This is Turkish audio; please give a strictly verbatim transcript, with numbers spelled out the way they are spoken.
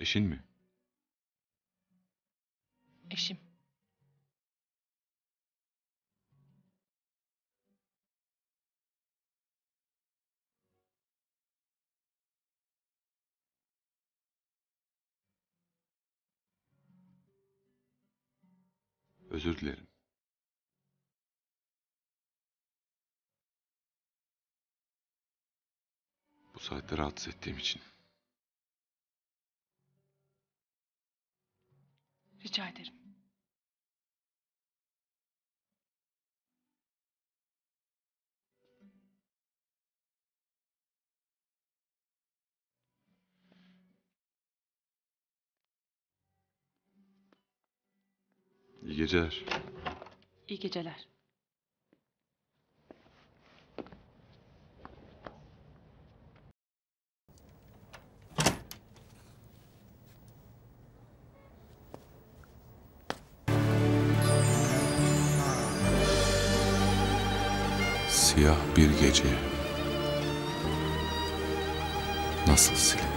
Eşin mi? Eşim. Özür dilerim. Bu saatte rahatsız ettiğim için. Rica ederim. İyi geceler. İyi geceler. Siyah bir gece nasıl silinir?